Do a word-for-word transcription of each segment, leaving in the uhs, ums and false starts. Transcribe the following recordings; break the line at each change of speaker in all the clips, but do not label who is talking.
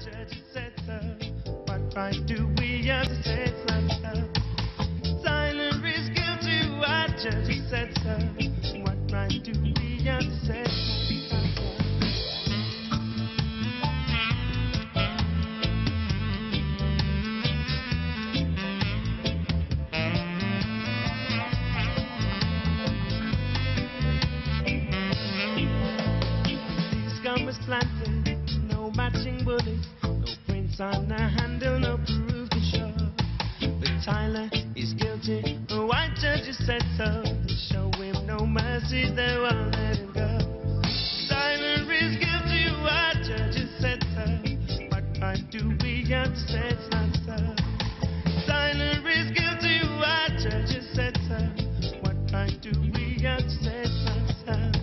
judge said so. What right do we have to say it's not so? Tyler is guilty, what judge said so. What right do we have to say it's not so? Was planted, no matching bullets, no prints on the handle, no proof to show. But Tyler is guilty, the white judges said so. They show him no mercy, they won't let him go. Tyler is guilty, white judges said so. What right do we have to say it's not so? Tyler is guilty, white judges said so. What right do we have to say it's not so?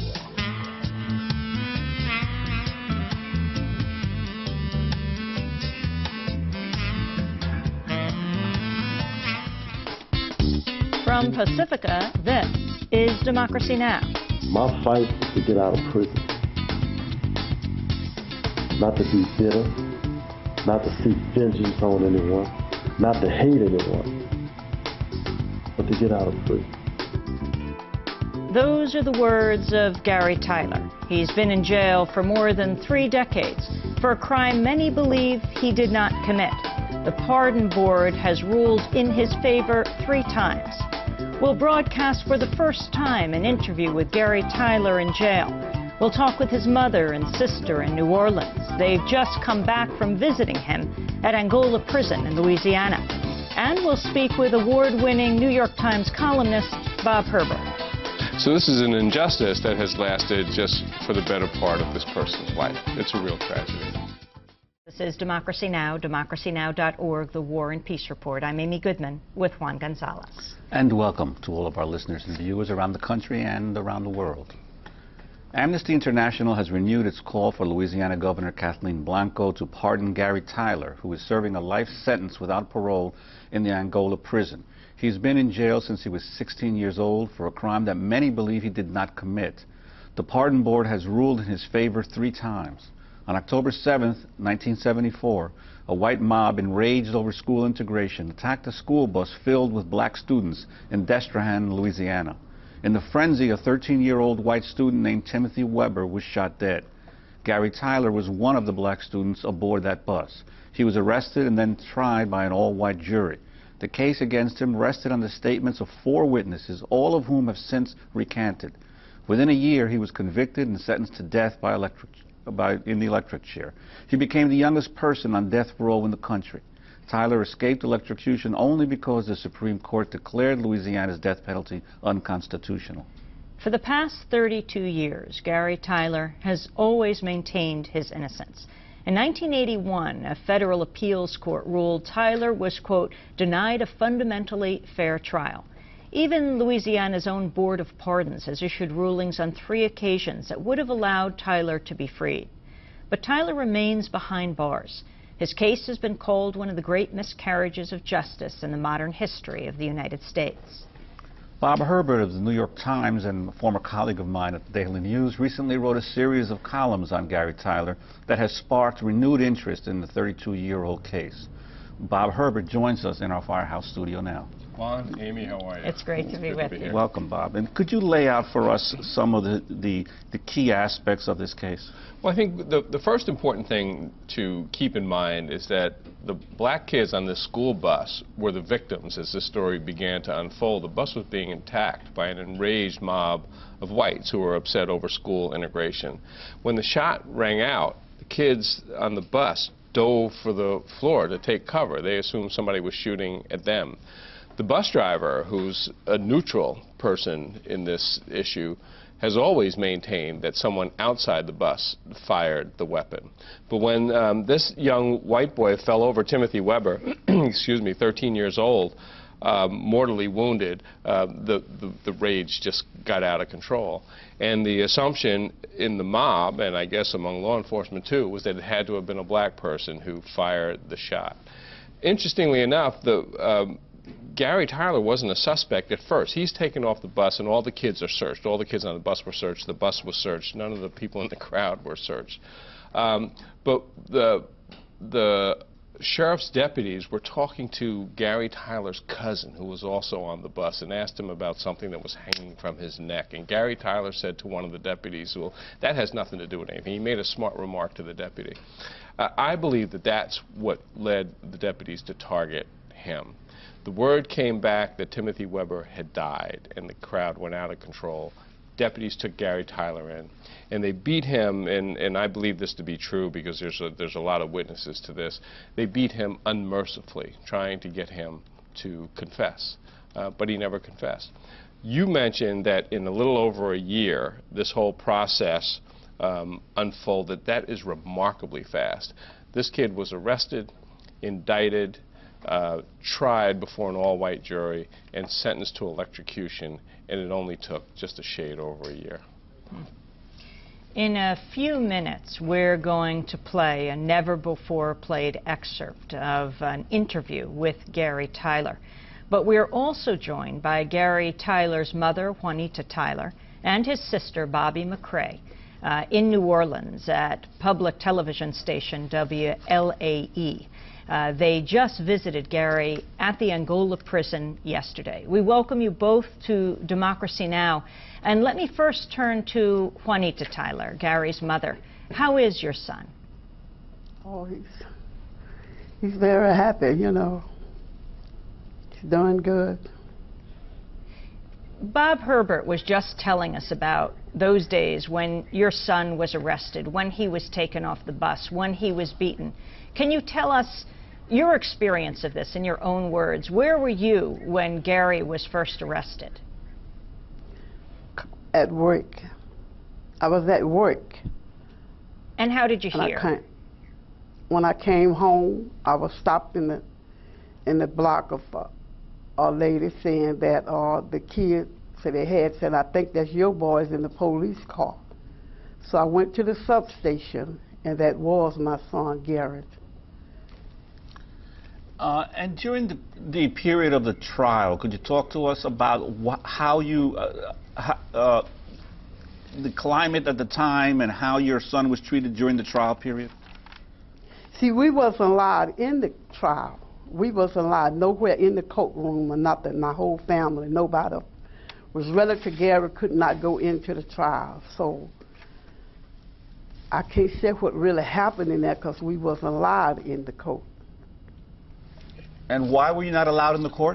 From Pacifica, this is Democracy Now!
My fight is to get out of prison. Not to be bitter, not to seek vengeance on anyone, not to hate anyone, but to get out of prison.
Those are the words of Gary Tyler. He's been in jail for more than three decades for a crime many believe he did not commit. The Pardon Board has ruled in his favor three times. We'll broadcast for the first time an interview with Gary Tyler in jail. We'll talk with his mother and sister in New Orleans. They've just come back from visiting him at Angola Prison in Louisiana. And we'll speak with award-winning New York Times columnist Bob Herbert.
So this is an injustice that has lasted just for the better part of this person's life. It's a real tragedy.
This is Democracy Now!, democracy now dot org, the War and Peace Report. I'm Amy Goodman with Juan Gonzalez.
And welcome to all of our listeners and viewers around the country and around the world. Amnesty International has renewed its call for Louisiana Governor Kathleen Blanco to pardon Gary Tyler, who is serving a life sentence without parole in the Angola prison. He's been in jail since he was sixteen years old for a crime that many believe he did not commit. The Pardon Board has ruled in his favor three times. On October seventh, nineteen seventy-four, a white mob enraged over school integration attacked a school bus filled with black students in Destrehan, Louisiana. In the frenzy, a thirteen-year-old white student named Timothy Weber was shot dead. Gary Tyler was one of the black students aboard that bus. He was arrested and then tried by an all-white jury. The case against him rested on the statements of four witnesses, all of whom have since recanted. Within a year, he was convicted and sentenced to death by electric By, in the electric chair. He became the youngest person on death row in the country. Tyler escaped electrocution only because the Supreme Court declared Louisiana's death penalty unconstitutional.
For the past thirty-two years, Gary Tyler has always maintained his innocence. In nineteen eighty-one, a federal appeals court ruled Tyler was, quote, denied a fundamentally fair trial. Even Louisiana's own Board of Pardons has issued rulings on three occasions that would have allowed Tyler to be freed. But Tyler remains behind bars. His case has been called one of the great miscarriages of justice in the modern history of the United States.
Bob Herbert of the New York Times and a former colleague of mine at the Daily News recently wrote a series of columns on Gary Tyler that has sparked renewed interest in the thirty-two-year-old case. Bob Herbert joins us in our Firehouse studio now.
Juan, Amy, how are you?
It's great to
it's
be with
to be
you.
here.
Welcome, Bob. And could you lay out for us some of the, the, the key aspects of this case?
Well, I think the, the first important thing to keep in mind is that the black kids on this school bus were the victims as this story began to unfold. The bus was being attacked by an enraged mob of whites who were upset over school integration. When the shot rang out, the kids on the bus dove for the floor to take cover. They assumed somebody was shooting at them. The bus driver, who's a neutral person in this issue, has always maintained that someone outside the bus fired the weapon. But when um, this young white boy fell over, Timothy Weber, excuse me, thirteen years old, um, mortally wounded, uh, the, the, the rage just got out of control. And the assumption in the mob, and I guess among law enforcement too, was that it had to have been a black person who fired the shot. Interestingly enough, the um, Gary Tyler wasn't a suspect at first. He's taken off the bus and all the kids are searched. All the kids on the bus were searched. The bus was searched. None of the people in the crowd were searched. Um, but the the sheriff's deputies were talking to Gary Tyler's cousin, who was also on the bus, and asked him about something that was hanging from his neck. And Gary Tyler said to one of the deputies, well, that has nothing to do with anything. He made a smart remark to the deputy. Uh, I believe that that's what led the deputies to target him. The word came back that Timothy Weber had died, and the crowd went out of control. Deputies took Gary Tyler in, and they beat him, and, and I believe this to be true because there's a, there's a lot of witnesses to this. They beat him unmercifully, trying to get him to confess, uh, but he never confessed. You mentioned that in a little over a year, this whole process um, unfolded. That is remarkably fast. This kid was arrested, indicted, Uh, tried before an all-white jury, and sentenced to electrocution, and it only took just a shade over a year.
In a few minutes, we're going to play a never-before-played excerpt of an interview with Gary Tyler. But we're also joined by Gary Tyler's mother, Juanita Tyler, and his sister, Bobby McCrae, uh, in New Orleans at public television station W L A E. Uh, they just visited Gary at the Angola prison yesterday. We welcome you both to Democracy Now! And let me first turn to Juanita Tyler, Gary's mother. How is your son?
Oh, he's, he's very happy, you know. He's doing good.
Bob Herbert was just telling us about those days when your son was arrested, when he was taken off the bus, when he was beaten. Can you tell us your experience of this in your own words? Where were you when Gary was first arrested?
At work. I was at work.
And how did you
And
hear?
I came, when I came home, I was stopped in the in the block of uh, a lady saying that uh, the kid said they had said, I think that's your boys in the police car. So I went to the substation, and that was my son, Garrett.
Uh, and during the, the period of the trial, could you talk to us about wh how you, uh, uh, the climate at the time and how your son was treated during the trial period?
See, we wasn't allowed in the trial. We wasn't allowed nowhere in the courtroom or nothing. My whole family, nobody was relative to Gary, could not go into the trial. So I can't say what really happened in there because we wasn't allowed in the court.
And why were you not allowed in the court?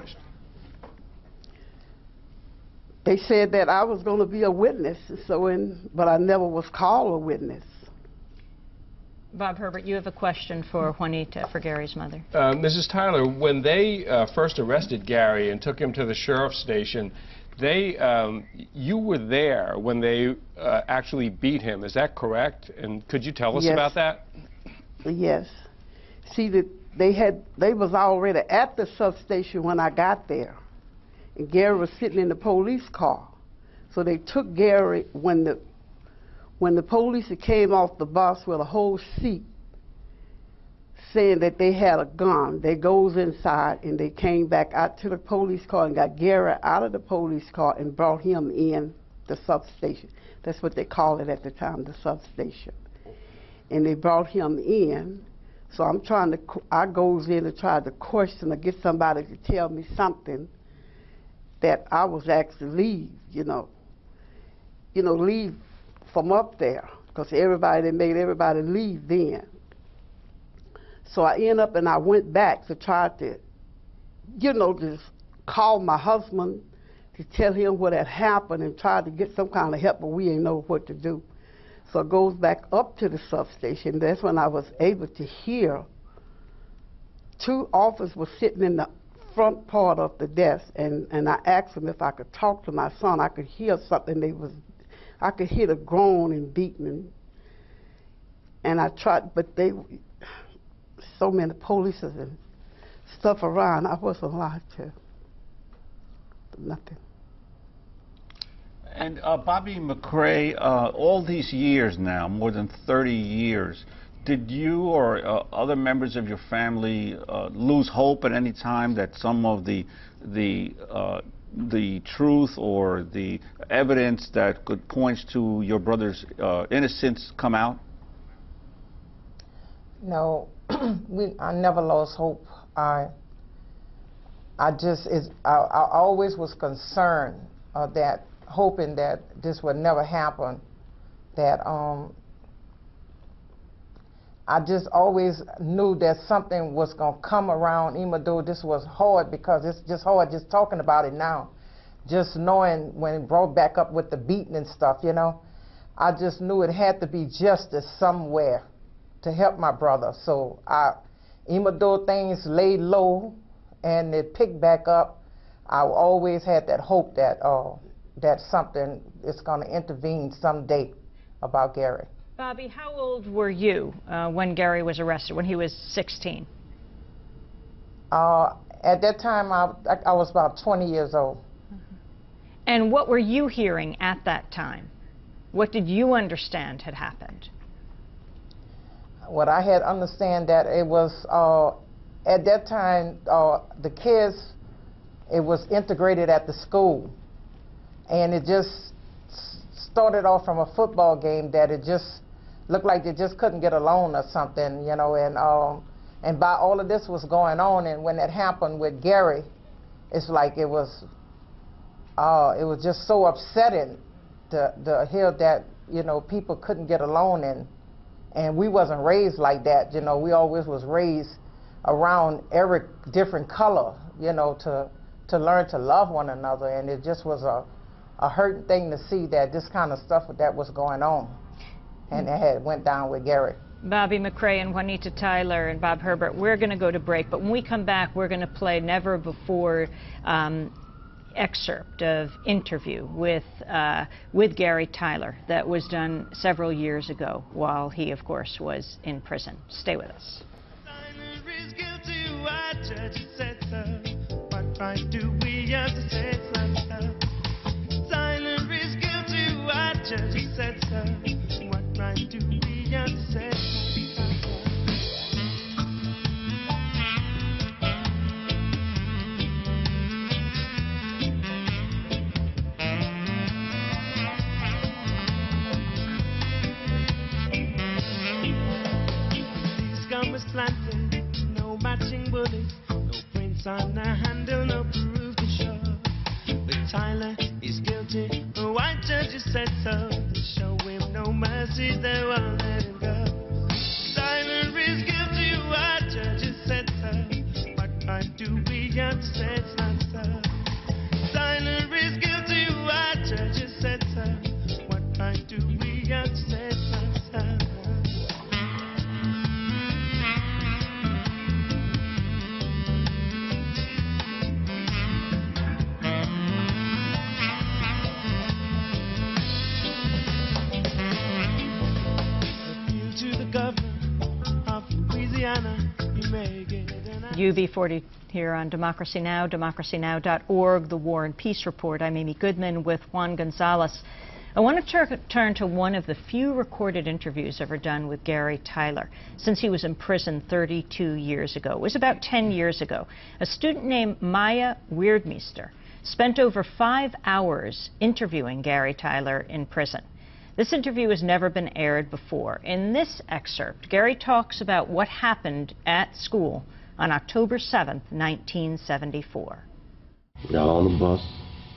They said that I was going to be a witness, so in, but I never was called a witness.
Bob Herbert, you have a question for Juanita, for Gary's mother.
Uh, Missus Tyler, when they uh, first arrested Gary and took him to the sheriff's station, they, um, you were there when they uh, actually beat him. Is that correct? And could you tell us
Yes.
about that?
Yes. See, the, they had they was already at the substation when I got there, and Gary was sitting in the police car. So they took Gary when the when the police came off the bus with a whole seat, saying that they had a gun. They goes inside and they came back out to the police car and got Gary out of the police car and brought him in the substation. That's what they called it at the time, the substation. And they brought him in. So I'm trying to, I goes in and try to question or get somebody to tell me something that I was asked to leave, you know. You know, leave from up there, because everybody, they made everybody leave then. So I end up and I went back to try to, you know, just call my husband to tell him what had happened and try to get some kind of help, but we ain't know what to do. So it goes back up to the substation. That's when I was able to hear two officers were sitting in the front part of the desk, and, and I asked them if I could talk to my son. I could hear something. They was, I could hear the groan and beating, and, and I tried, but they, so many police and stuff around, I wasn't allowed to. Nothing.
And uh, Bobby McCrae, uh, all these years now, more than thirty years, did you or uh, other members of your family uh, lose hope at any time that some of the the uh, the truth or the evidence that could point to your brother's uh, innocence come out?
No, we, I never lost hope. I, I just, is, I, I always was concerned uh, that, hoping that this would never happen, that um, I just always knew that something was going to come around, even though this was hard, because it's just hard just talking about it now. Just knowing when it brought back up with the beating and stuff, you know. I just knew it had to be justice somewhere to help my brother. So I, even though things laid low and it picked back up, I always had that hope that, uh, that something is going to intervene someday about Gary.
Bobby, how old were you uh, when Gary was arrested, when he was sixteen?
Uh, at that time, I, I was about twenty years old.
Mm-hmm. And what were you hearing at that time? What did you understand had happened?
What I had understand that it was, uh, at that time, uh, the kids, it was integrated at the school. And it just started off from a football game that it just looked like they just couldn't get along or something, you know, and um, and by all of this was going on, and when it happened with Gary, it's like it was, uh, it was just so upsetting to, to hear that, you know, people couldn't get along, and and we wasn't raised like that, you know, we always was raised around every different color, you know, to to learn to love one another, and it just was a, a hurting thing to see that this kind of stuff that was going on. And it had went down with Gary.
Bobby McCrae and Juanita Tyler and Bob Herbert, we're going to go to break, but when we come back, we're going to play Never Before um, excerpt of interview with, uh, with Gary Tyler that was done several years ago while he, of course, was in prison. Stay with us.
What right do we have to say, Silent is guilty, why judge said so? What right do we have to say? These guns planted, no matching bullets, no prints on the handle, no proof to show. But Tyler is guilty, the white judge said so. To show him no mercy, they won't let him go. Tyler is guilty, white judge said so. What right do we have to say it's not so? Tyler is guilty, white judge said so. What right do we have to say it's not so?
U B forty here on Democracy Now!, democracy now dot org, the War and Peace Report. I'm Amy Goodman with Juan Gonzalez. I want to tur turn to one of the few recorded interviews ever done with Gary Tyler since he was in prison thirty-two years ago. It was about ten years ago. A student named Maya Weirdmeister spent over five hours interviewing Gary Tyler in prison. This interview has never been aired before. In this excerpt, Gary talks about what happened at school on October seventh, nineteen seventy-four.
Got on the bus,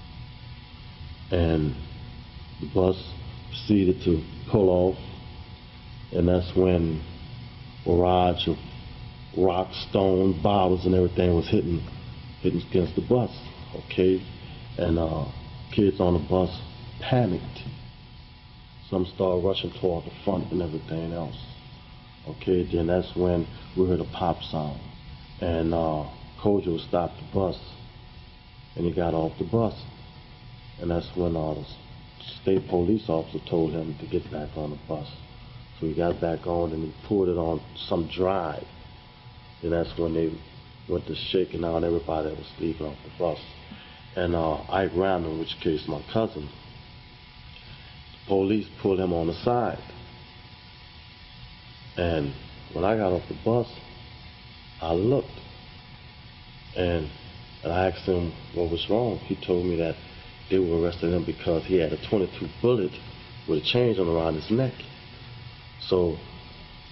and the bus proceeded to pull off, and that's when a barrage of rocks, stones, bottles, and everything was hitting, hitting against the bus, okay? And uh, kids on the bus panicked. Some started rushing toward the front and everything else. Okay, then that's when we heard a pop sound. And uh, Kojo stopped the bus, and he got off the bus. And that's when uh, the state police officer told him to get back on the bus. So he got back on, and he pulled it on some drive. And that's when they went to shaking out everybody that was leaving off the bus. And uh, Ike Randall, in which case my cousin, police pulled him on the side. And when I got off the bus, I looked, and, and I asked him what was wrong. He told me that they were arresting him because he had a twenty-two bullet with a chain on around his neck. So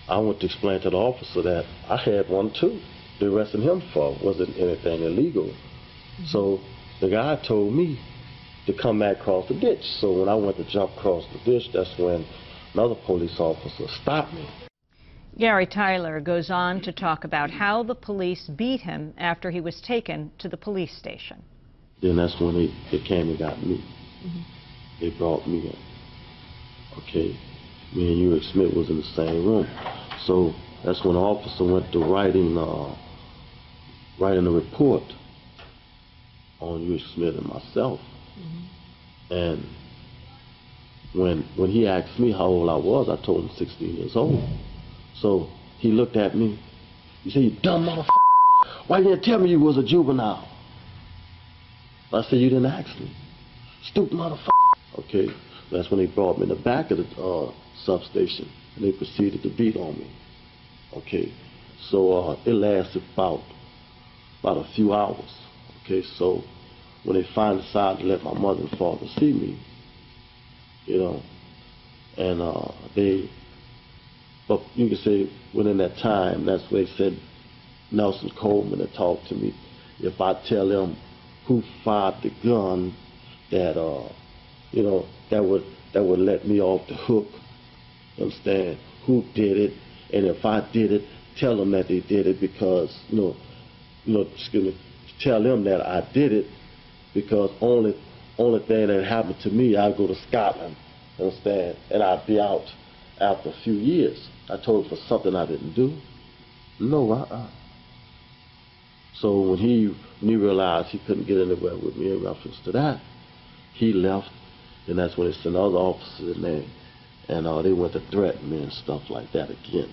I went to explain to the officer that I had one too. The arresting him for wasn't anything illegal. Mm-hmm. So the guy told me to come back across the ditch. So when I went to jump across the ditch, that's when another police officer stopped me.
Gary Tyler goes on to talk about how the police beat him after he was taken to the police station.
Then that's when they, they came and got me.
Mm-hmm.
They brought me in. Okay, me and Urick Smith was in the same room. So that's when the officer went to writing, uh, writing a report on Urick Smith and myself. Mm-hmm. And when when he asked me how old I was, I told him sixteen years old. So he looked at me. He said, "You dumb motherfucker! Why you didn't tell me you was a juvenile?" I said, "You didn't ask me. Stupid motherfucker." Okay, that's when they brought me in the back of the uh, substation, and they proceeded to beat on me. Okay, so uh, it lasted about about a few hours. Okay, so when they finally decided to let my mother and father see me, you know, and uh, they, but you can say within that time, that's where they said Nelson Coleman had talked to me. If I tell them who fired the gun, that uh, you know, that would that would let me off the hook. Understand? Who did it? And if I did it, tell them that they did it because you know, you know, excuse me, tell them that I did it because only only thing that happened to me, I'd go to Scotland. Understand? And I'd be out after a few years. I told him for something I didn't do. No, uh-uh. So when he, when he realized he couldn't get anywhere with me in reference to that, he left, and that's when they sent other officers in there, and uh, they went to threaten me and stuff like that again.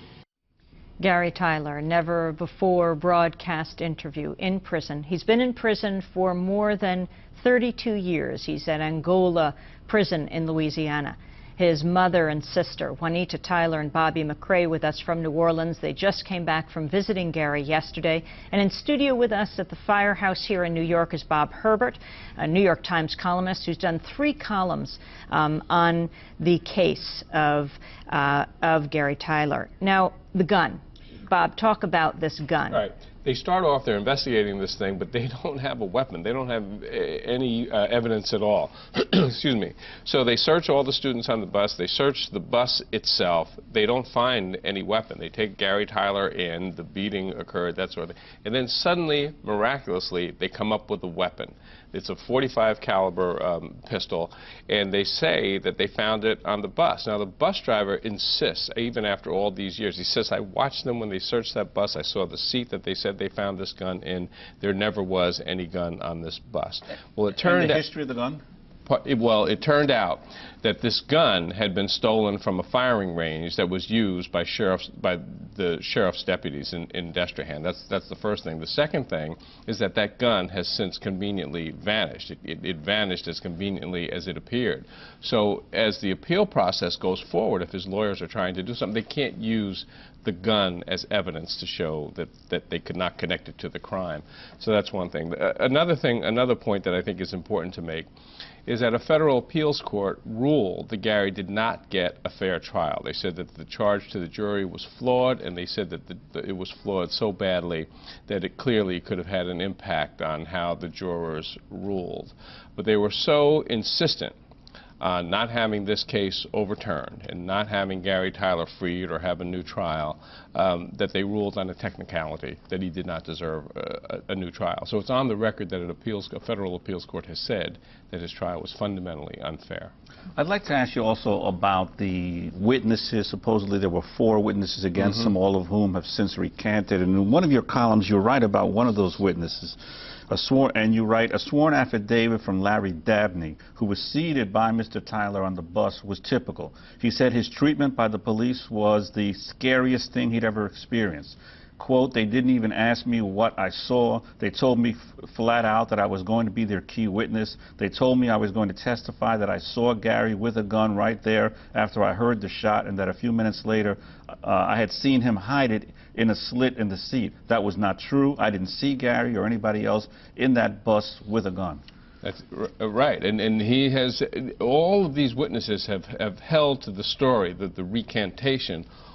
Gary Tyler, never before broadcast interview in prison. He's been in prison for more than thirty-two years. He's at Angola prison in Louisiana. His mother and sister, Juanita Tyler and Bobby McCrae, with us from New Orleans. They just came back from visiting Gary yesterday. And in studio with us at the Firehouse here in New York is Bob Herbert, a New York Times columnist who's done three columns um, on the case of, uh, of Gary Tyler. Now, the gun. Bob, talk about this gun.
Right. They start off, they're investigating this thing, but they don't have a weapon. They don't have uh, any uh, evidence at all. Excuse me. So they search all the students on the bus. They search the bus itself. They don't find any weapon. They take Gary Tyler in. The beating occurred, that sort of thing. And then suddenly, miraculously, they come up with a weapon. It's a forty-five caliber um, pistol, and they say that they found it on the bus. Now, the bus driver insists, even after all these years, he says, "I watched them when they searched that bus. I saw the seat that they said they found this gun in. There never was any gun on this bus." Well, it turned
and the
out,
history of the gun?
Well, it turned out that this gun had been stolen from a firing range that was used by sheriffs, by the sheriff's deputies in, in Destrehan. That's that's the first thing. The second thing is that that gun has since conveniently vanished. It, it, it vanished as conveniently as it appeared. So as the appeal process goes forward, if his lawyers are trying to do something, they can't use the gun as evidence to show that, that they could not connect it to the crime. So that's one thing. Uh, another thing, another point that I think is important to make is that a federal appeals court ruled that Gary did not get a fair trial. They said that the charge to the jury was flawed, and they said that the, the, it was flawed so badly that it clearly could have had an impact on how the jurors ruled. But they were so insistent on not having this case overturned and not having Gary Tyler freed or have a new trial, um, that they ruled on a technicality that he did not deserve a, a, a new trial. So it's on the record that an appeals, a federal appeals court has said that his trial was fundamentally unfair.
I'd like to ask you also about the witnesses. Supposedly there were four witnesses against
Mm-hmm.
him, all of whom have since recanted. And in one of your columns, you write about one of those witnesses. A sworn, and you write, a sworn affidavit from Larry Dabney, who was seated by Mister Tyler on the bus, was typical. He said his treatment by the police was the scariest thing he'd ever experienced. Quote, "They didn't even ask me what I saw. They told me f flat out that I was going to be their key witness. They told me I was going to testify that I saw Gary with a gun right there after I heard the shot, and that a few minutes later uh, I had seen him hide it in a slit in the seat. That was not true. I didn't see Gary or anybody else in that bus with a gun."
That's right, and and he has, all of these witnesses have have held to the story, that the recantation,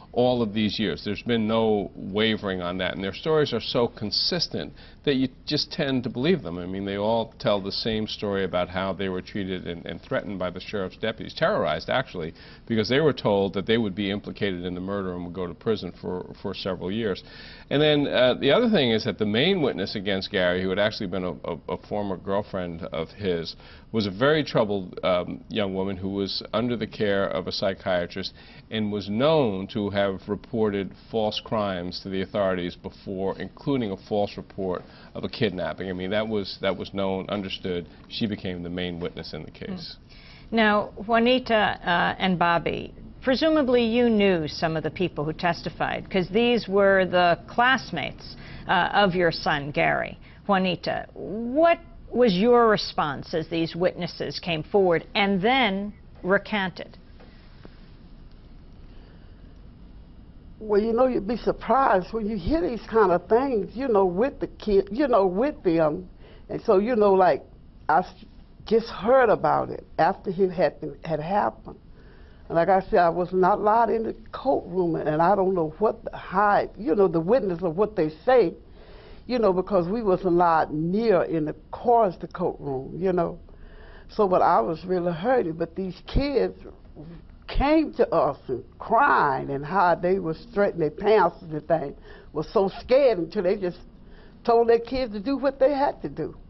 all of these years. There's been no wavering on that, and their stories are so consistent that you just tend to believe them. I mean, they all tell the same story about how they were treated and, and threatened by the sheriff's deputies, terrorized actually, because they were told that they would be implicated in the murder and would go to prison for, for several years. And then uh, the other thing is that the main witness against Gary, who had actually been a, a, a former girlfriend of his, was a very troubled um, young woman who was under the care of a psychiatrist and was known to have reported false crimes to the authorities before, including a false report of a kidnapping. I mean, that was, that was known, understood. She became the main witness in the case.
Now, Juanita uh, and Bobby, presumably you knew some of the people who testified, because these were the classmates uh, of your son, Gary. Juanita, what was your response as these witnesses came forward and then recanted?
Well, you know, you'd be surprised when you hear these kind of things, you know, with the kid, you know, with them. And so, you know, like, I just heard about it after it had, had happened. And like I said, I was not allowed in the courtroom, and I don't know what, the, how, you know, the witness of what they say, you know, because we wasn't allowed near in the cars, the courtroom, you know. So, but I was really hurting. But these kids came to us and crying, and how they was threatening their parents and the thing, was so scared until they just told their kids to do what they had to do.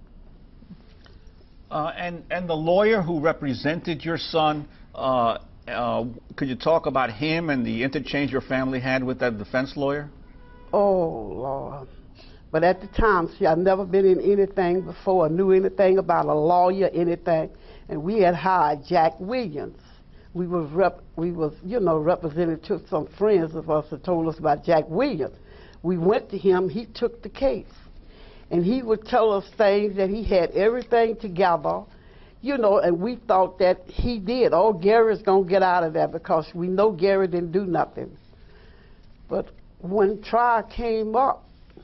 Uh, and, and the lawyer who represented your son, uh, uh, could you talk about him and the interchange your family had with that defense lawyer?
Oh, Lord. But at the time, see, I'd never been in anything before, knew anything about a lawyer, anything. And we had hired Jack Williams. We was, rep, we was, you know, represented to some friends of us that told us about Jack Williams. We went to him, he took the case. And he would tell us things that he had everything together, you know, and we thought that he did. Oh, Gary's going to get out of there because we know Gary didn't do nothing. But when trial came up,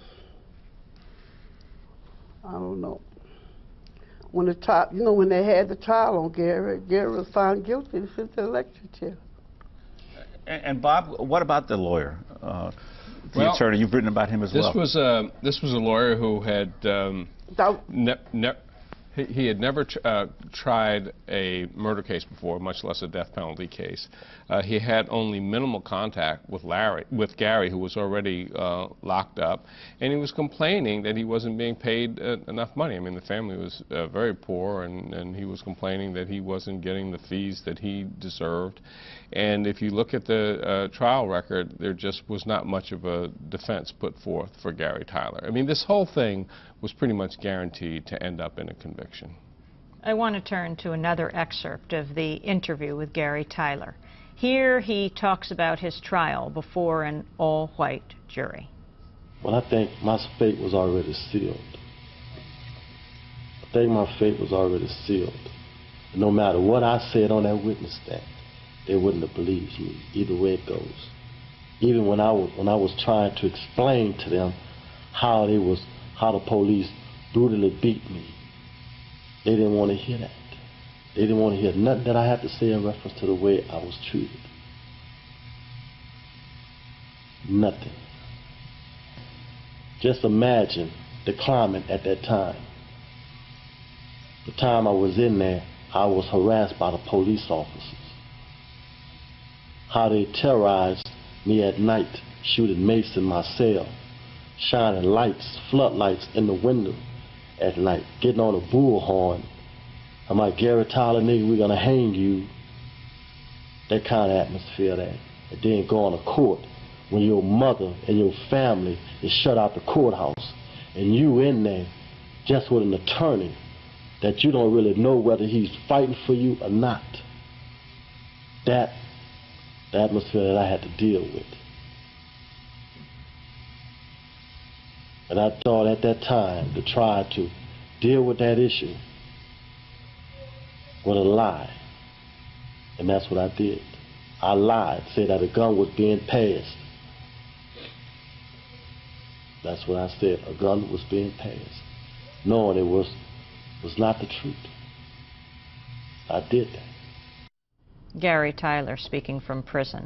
I don't know. When the trial, you know, when they had the trial on Gary, Gary was found guilty and sent to the electric chair.
And, and Bob, what about the lawyer, uh, the
well,
attorney? You've written about him as
this
well.
Was a, this was a lawyer who had um, ne ne he, he had never tr uh, tried a murder case before, much less a death penalty case. Uh, he had only minimal contact with Larry, with Gary, who was already uh, locked up, and he was complaining that he wasn't being paid uh, enough money. I mean, the family was uh, very poor, and, and he was complaining that he wasn't getting the fees that he deserved. And if you look at the uh, trial record, there just was not much of a defense put forth for Gary Tyler. I mean, this whole thing was pretty much guaranteed to end up in a conviction.
I want to turn to another excerpt of the interview with Gary Tyler. Here he talks about his trial before an all-white jury.
Well, I think my fate was already sealed. I think my fate was already sealed. No matter what I said on that witness stand, they wouldn't have believed me, either way it goes. Even when I was, when I was trying to explain to them how they was, how the police brutally beat me, they didn't want to hear that. They didn't want to hear nothing that I had to say in reference to the way I was treated. Nothing. Just imagine the climate at that time. The time I was in there, I was harassed by the police officers. How they terrorized me at night, shooting mace in my cell, shining lights, floodlights in the window at night, getting on a bullhorn. I'm like, Gary Tyler, nigga, we're gonna hang you. That kind of atmosphere there. And then going to court when your mother and your family is shut out the courthouse and you in there just with an attorney that you don't really know whether he's fighting for you or not. That the atmosphere that I had to deal with. And I thought at that time to try to deal with that issue with a lie. And that's what I did. I lied, said that a gun was being passed. That's what I said, a gun was being passed, knowing it was, was not the truth. I did that.
Gary Tyler speaking from prison.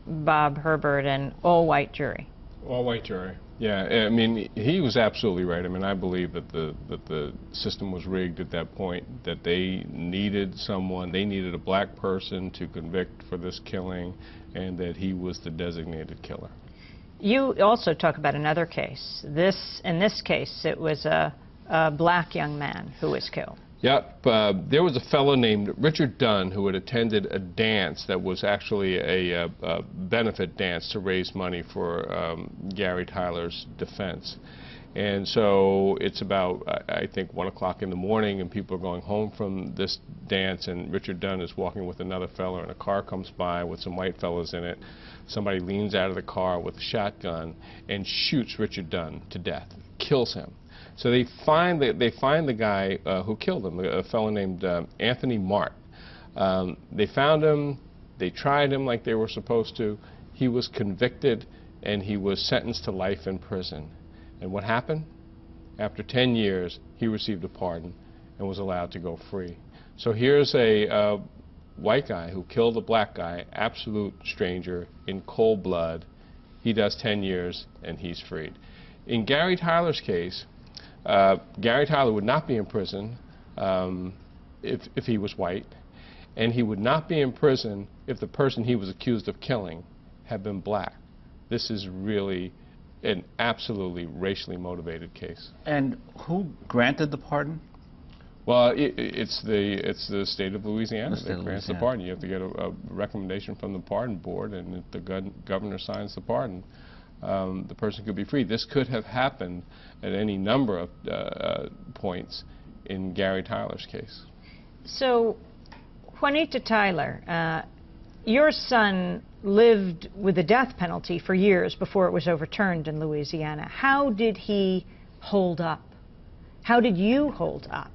Bob Herbert, an all-white jury.
All-white jury. Yeah, I mean, he was absolutely right. I mean, I believe that the that the system was rigged at that point, that they needed someone, they needed a black person to convict for this killing, and that he was the designated killer.
You also talk about another case. This, in this case, it was a, a black young man who was killed.
Yep. Uh, there was a fellow named Richard Dunn who had attended a dance that was actually a, a, a benefit dance to raise money for um, Gary Tyler's defense. And so it's about, I think, one o'clock in the morning, and people are going home from this dance, and Richard Dunn is walking with another fellow, and a car comes by with some white fellows in it. Somebody leans out of the car with a shotgun and shoots Richard Dunn to death, kills him. So they find the, they find the guy uh, who killed him, a fellow named uh, Anthony Mart. Um, they found him, they tried him like they were supposed to. He was convicted, and he was sentenced to life in prison. And what happened? After ten years, he received a pardon and was allowed to go free. So here's a uh, white guy who killed a black guy, absolute stranger, in cold blood. He does ten years, and he's freed. In Gary Tyler's case, Uh, Gary Tyler would not be in prison um, if, if he was white, and he would not be in prison if the person he was accused of killing had been black. This is really an absolutely racially motivated case.
And who granted the pardon?
Well, it, it's the it's the state of Louisiana
The
that grants the pardon. You have to get a, a recommendation from the pardon board, and if the go governor signs the pardon, Um, the person could be free. This could have happened at any number of uh, uh, points in Gary Tyler's case.
So, Juanita Tyler, uh, your son lived with the death penalty for years before it was overturned in Louisiana. How did he hold up? How did you hold up?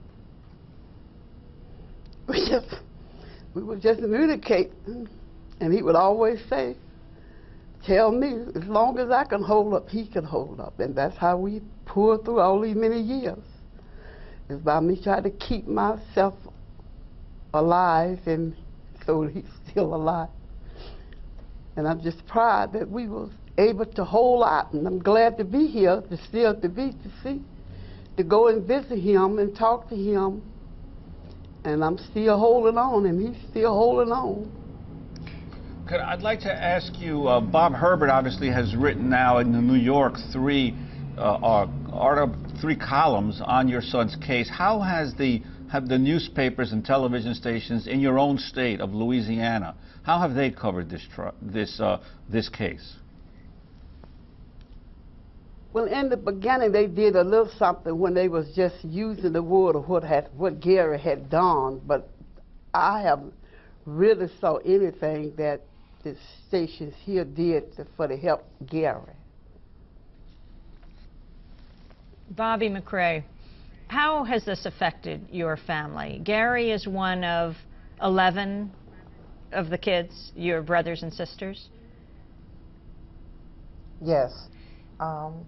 We just, we would just communicate, and he would always say, tell me, as long as I can hold up, he can hold up. And that's how we pulled through all these many years. It's by me trying to keep myself alive, and so he's still alive. And I'm just proud that we was able to hold out, and I'm glad to be here, to still to be, to see, to go and visit him and talk to him. And I'm still holding on, and he's still holding on.
Could, I'd like to ask you, uh, Bob Herbert obviously has written now in the New York three, uh, uh, three columns on your son's case. How has the, have the newspapers and television stations in your own state of Louisiana, how have they covered this, this, uh, this case?
Well, in the beginning, they did a little something when they was just using the word of what, had, what Gary had done, but I have really saw anything that the stations here did to, for to help Gary.
Bobby McCrae, how has this affected your family? Gary is one of eleven of the kids, your brothers and sisters?
Yes. Um,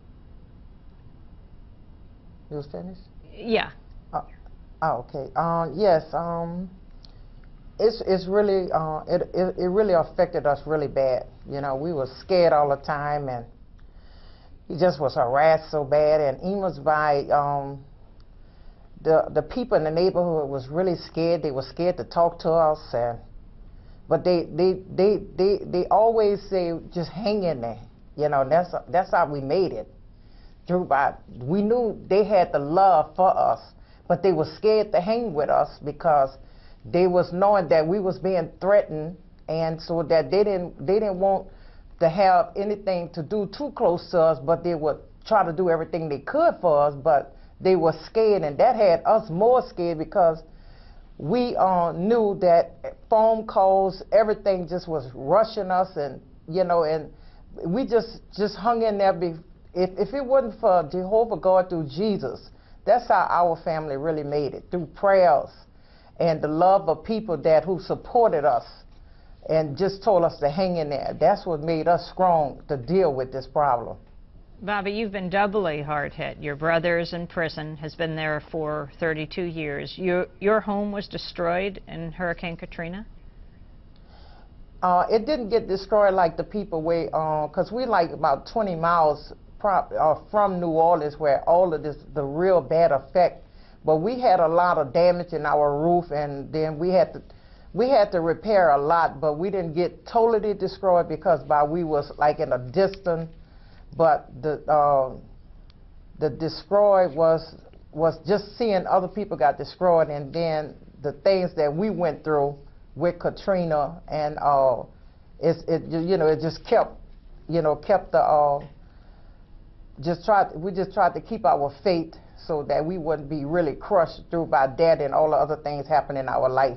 you was finished?
Yeah.
Oh, oh okay. Uh, yes. Um, It's, it's really, uh, it, it, it really affected us really bad. You know, we were scared all the time, and he just was harassed so bad, and even was by, um, the, the people in the neighborhood was really scared. They were scared to talk to us, and, but they, they, they, they, they always say, just hang in there. You know, that's, that's how we made it. Through by, we knew they had the love for us, but they were scared to hang with us because they was knowing that we was being threatened, and so that they didn't they didn't want to have anything to do too close to us, but they would try to do everything they could for us, but they were scared, and that had us more scared because we uh, knew that phone calls, everything just was rushing us, and you know, and we just just hung in there. Be, if, if it wasn't for Jehovah God through Jesus, that's how our family really made it, through prayers and the love of people that who supported us and just told us to hang in there. That's what made us strong to deal with this problem.
Bobby, you've been doubly hard hit. Your brother's in prison, has been there for thirty-two years. Your, your home was destroyed in Hurricane Katrina?
Uh, it didn't get destroyed like the people way, because uh, we like about twenty miles prop, uh, from New Orleans where all of this, the real bad effect. But we had a lot of damage in our roof, and then we had to, we had to repair a lot, but we didn't get totally destroyed because by we was like in a distance. But the uh, the destroyed was was just seeing other people got destroyed, and then the things that we went through with Katrina, and uh, it's, it you know it just kept you know kept the uh, just tried we just tried to keep our faith so that we wouldn't be really crushed through by that and all the other things happening in our life.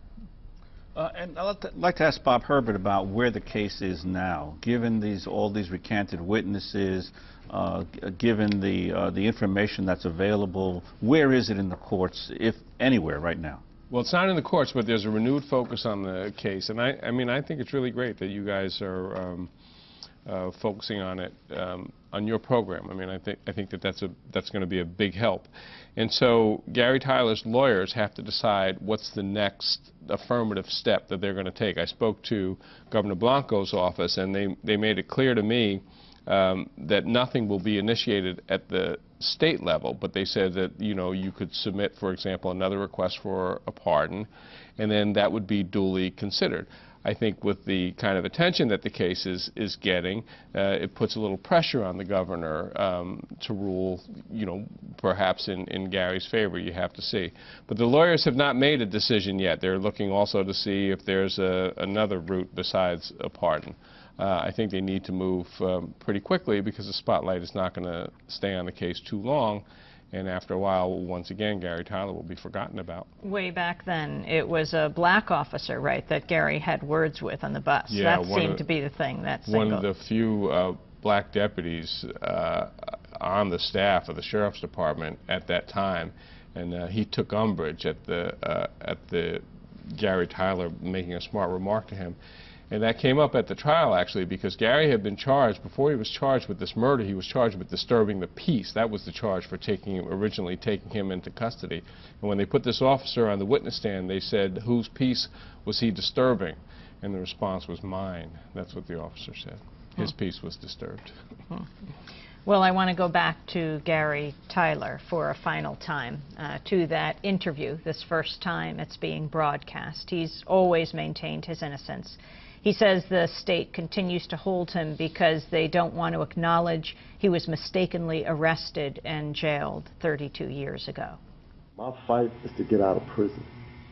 Uh, and I'd like to, like to ask Bob Herbert about where the case is now, given these all these recanted witnesses, uh, given the uh, the information that's available. Where is it in the courts, if anywhere, right now?
Well, it's not in the courts, but there's a renewed focus on the case, and I, I mean, I think it's really great that you guys are um, uh, focusing on it um, on your program. I mean, I think I think that that's a that's going to be a big help. And so Gary Tyler's lawyers have to decide what's the next affirmative step that they're going to take. I spoke to Governor Blanco's office, and they, they made it clear to me um, that nothing will be initiated at the state level, but they said that, you know, you could submit, for example, another request for a pardon, and then that would be duly considered. I think with the kind of attention that the case is, is getting, uh, it puts a little pressure on the governor um, to rule, you know, perhaps in, in Gary's favor. You have to see. But the lawyers have not made a decision yet. They're looking also to see if there's a, another route besides a pardon. Uh, I think they need to move um, pretty quickly because the spotlight is not going to stay on the case too long. And after a while, once again, Gary Tyler will be forgotten about.
Way back then, it was a black officer, right, that Gary had words with on the bus.
Yeah,
that seemed to be the thing. That
one of the few uh, black deputies uh, on the staff of the sheriff's department at that time, and uh, he took umbrage at the uh, at the Gary Tyler making a smart remark to him. And that came up at the trial, actually, because Gary had been charged, before he was charged with this murder, he was charged with disturbing the peace. That was the charge for taking him, originally taking him into custody. And when they put this officer on the witness stand, they said, whose peace was he disturbing? And the response was mine. That's what the officer said. His hmm. peace was disturbed.
Hmm. Well, I want to go back to Gary Tyler for a final time, uh, to that interview, this first time it's being broadcast. He's always maintained his innocence. He says the state continues to hold him because they don't want to acknowledge he was mistakenly arrested and jailed thirty-two years ago.
My fight is to get out of prison.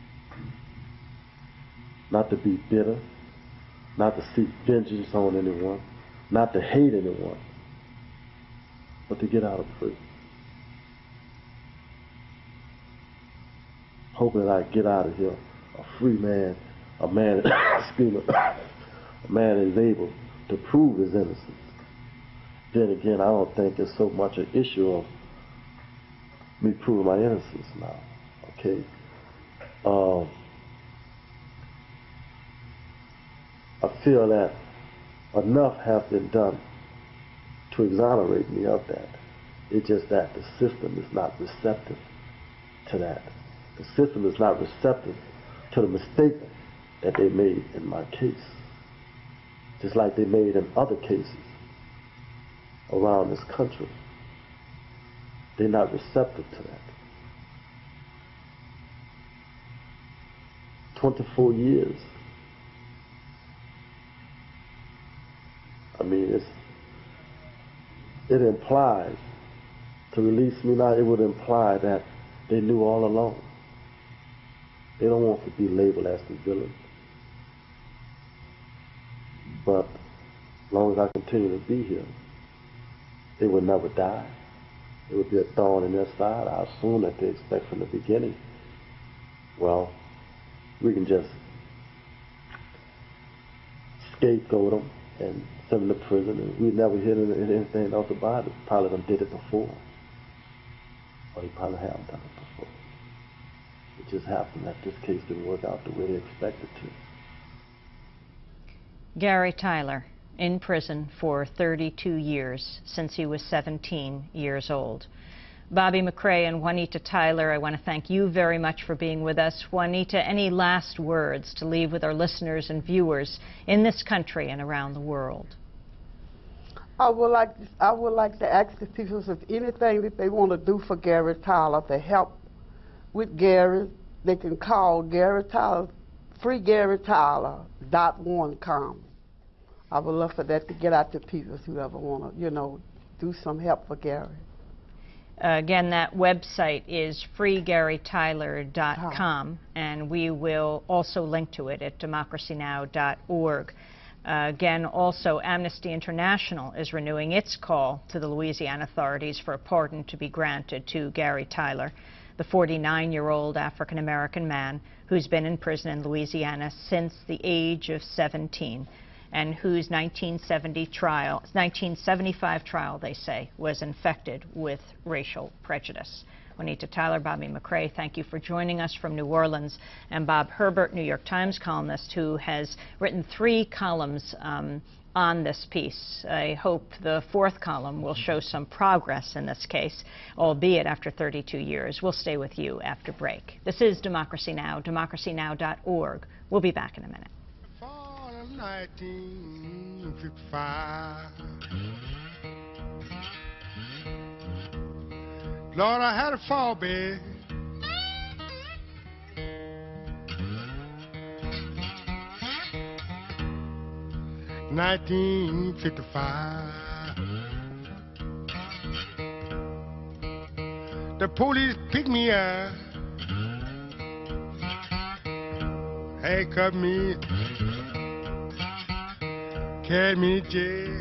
Not to be bitter, not to seek vengeance on anyone, not to hate anyone, but to get out of prison. Hoping that I get out of here a free man, a man, excuse me, a man is able to prove his innocence. Then again, I don't think it's so much an issue of me proving my innocence now. Okay. Um, I feel that enough has been done to exonerate me of that. It's just that the system is not receptive to that. The system is not receptive to the mistake that they made in my case, just like they made in other cases around this country. They're not receptive to that. twenty-four years. I mean, it's, it implies, to release me now, it would imply that they knew all along. They don't want to be labeled as the villain. But as long as I continue to be here, they would never die. It would be a thorn in their side. I assume that they expect from the beginning, well, we can just scapegoat them and send them to prison, and we never hear anything else about it. Probably done did it before, or they probably haven't done it before. It just happened that this case didn't work out the way they expected to.
Gary Tyler, in prison for thirty-two years, since he was seventeen years old. Bobby McCrae and Juanita Tyler, I want to thank you very much for being with us. Juanita, any last words to leave with our listeners and viewers in this country and around the world?
I would like I would like to ask the people if anything that they want to do for Gary Tyler to help with Gary, they can call Gary Tyler, free Gary Tyler dot one com. I would love for that to get out to people who ever want to, you know, do some help for Gary.
Uh, again, that website is free gary tyler dot com, and we will also link to it at democracy now dot org. Uh, again, also, Amnesty International is renewing its call to the Louisiana authorities for a pardon to be granted to Gary Tyler, the forty-nine-year-old African-American man who's been in prison in Louisiana since the age of seventeen, and whose nineteen seventy trial, nineteen seventy-five trial, they say, was infected with racial prejudice. Juanita Tyler, Bobby McCrae, thank you for joining us from New Orleans. And Bob Herbert, New York Times columnist, who has written three columns um, on this piece. I hope the fourth column will show some progress in this case, albeit after thirty-two years. We'll stay with you after break. This is Democracy Now!, democracy now dot org. We'll be back in a minute.
nineteen fifty-five. Lord, I had a fall bed. nineteen fifty-five. The police picked me up, handcuffed me, carried me to jail.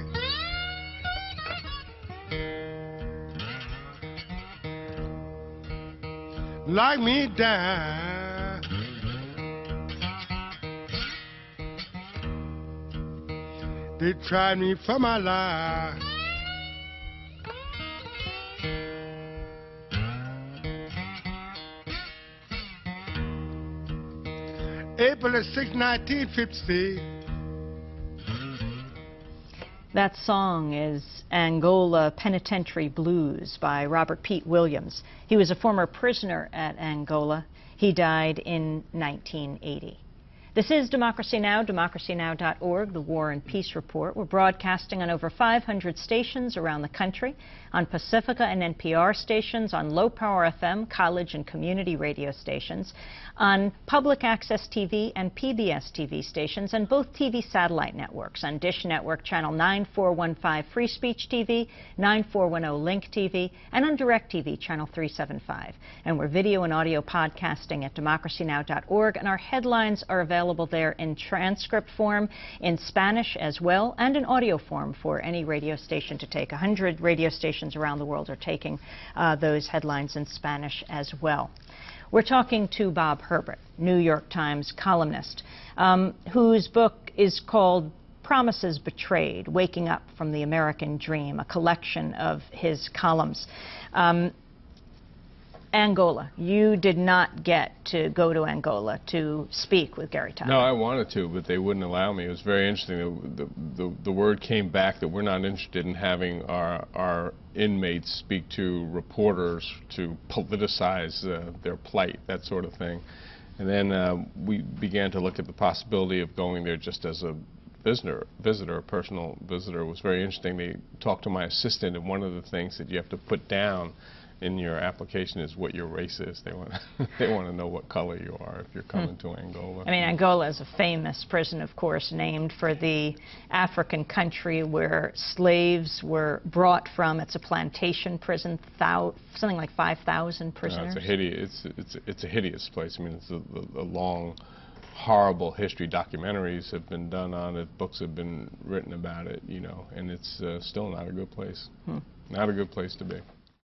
Locked me down. They tried me for my life. April sixth, nineteen fifty-six.
That song is Angola Penitentiary Blues by Robert Pete Williams. He was a former prisoner at Angola. He died in nineteen eighty. This is Democracy Now!, democracy now dot org, the War and Peace Report. We're broadcasting on over five hundred stations around the country, on Pacifica and N P R stations, on low-power F M, college and community radio stations, on public access T V and P B S T V stations, and both T V satellite networks, on Dish Network Channel nine four one five Free Speech T V, nine four one zero Link T V, and on DirecTV Channel three seventy-five. And we're video and audio podcasting at democracy now dot org, and our headlines are available there in transcript form, in Spanish as well, and in audio form for any radio station to take. one hundred radio stations around the world are taking uh, those headlines in Spanish as well. We're talking to Bob Herbert, New York Times columnist, um, whose book is called Promises Betrayed, Waking Up from the American Dream, a collection of his columns. Um, Angola. You did not get to go to Angola to speak with Gary Tyler.
No, I wanted to, but they wouldn't allow me. It was very interesting. The, the, the word came back that we're not interested in having our, our inmates speak to reporters to politicize uh, their plight, that sort of thing. And then uh, we began to look at the possibility of going there just as a visitor, visitor, a personal visitor. It was very interesting. They talked to my assistant, and one of the things that you have to put down in your application is what your race is. They want they want to know what color you are if you're coming hmm. to Angola.
I mean, Angola is a famous prison, of course, named for the African country where slaves were brought from. It's a plantation prison, thou something like five thousand prisoners.
No, it's a hideous. It's it's it's a hideous place. I mean, it's a, a, a long, horrible history. Documentaries have been done on it. Books have been written about it. You know, and it's uh, still not a good place. Hmm. Not a good place to be.